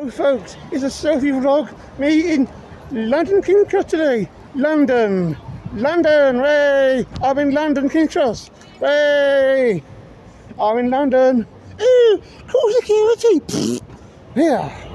Hello folks, it's a selfie vlog, me in London King's Cross today. London, way! I'm in London King's Cross, way! I'm in London. Ooh, cool security! Yeah.